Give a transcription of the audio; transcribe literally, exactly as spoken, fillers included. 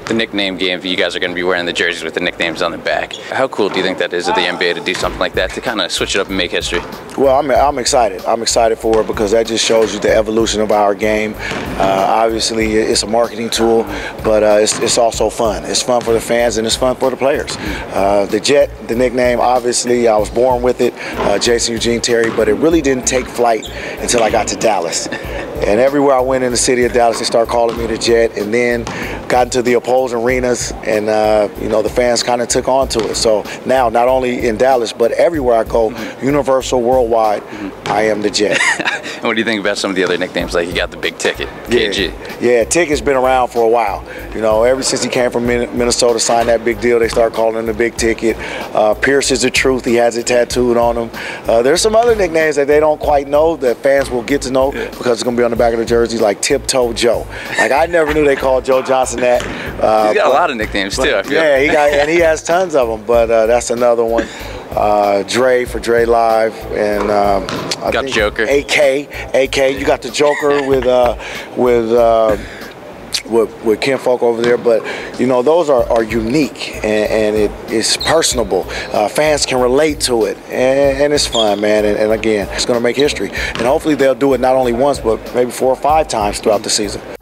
the nickname game. You guys are going to be wearing the jerseys with the nicknames on the back. How cool do you think that is of the N B A to do something like that, to kind of switch it up and make history? Well, I'm, I'm excited. I'm excited for it because that just shows you the evolution of our game. Uh, obviously, it's a marketing tool, but uh, it's, it's also fun. It's fun for the fans and it's fun for the players. Uh, the Jet, the nickname, obviously, I was born with it, uh, Jason Eugene Terry, but it really didn't take flight until I got to Dallas. And everywhere I went in the city of Dallas, they started calling me the Jet, and then got into the opposing arenas, and uh, you know, the fans kind of took on to it. So now, not only in Dallas, but everywhere I go, mm-hmm. universal, worldwide, mm-hmm. I am the Jet. And what do you think about some of the other nicknames? Like you got the Big Ticket, K G. Yeah, yeah, Ticket's been around for a while. You know, ever since he came from Minnesota, signed that big deal, they started calling him the Big Ticket. Uh, Pierce is the truth. He has it tattooed on him. Uh, there's some other nicknames that they don't quite know that fans will get to know yeah. because it's going to be on the back of the jersey, like Tiptoe Joe. Like I never knew they called Joe Johnson that. Uh, He's got but, a lot of nicknames too. I feel. Yeah, he got, and he has tons of them. But uh, that's another one. Uh, Dre for Dre Live, and um, I got think Joker. A K, A K. You got the Joker with uh, with. Uh, With, with Ken Folk over there, but you know those are, are unique and, and it, it's personable. Uh, fans can relate to it, and, and it's fun, man. And, and again, it's going to make history, and hopefully they'll do it not only once, but maybe four or five times throughout the season.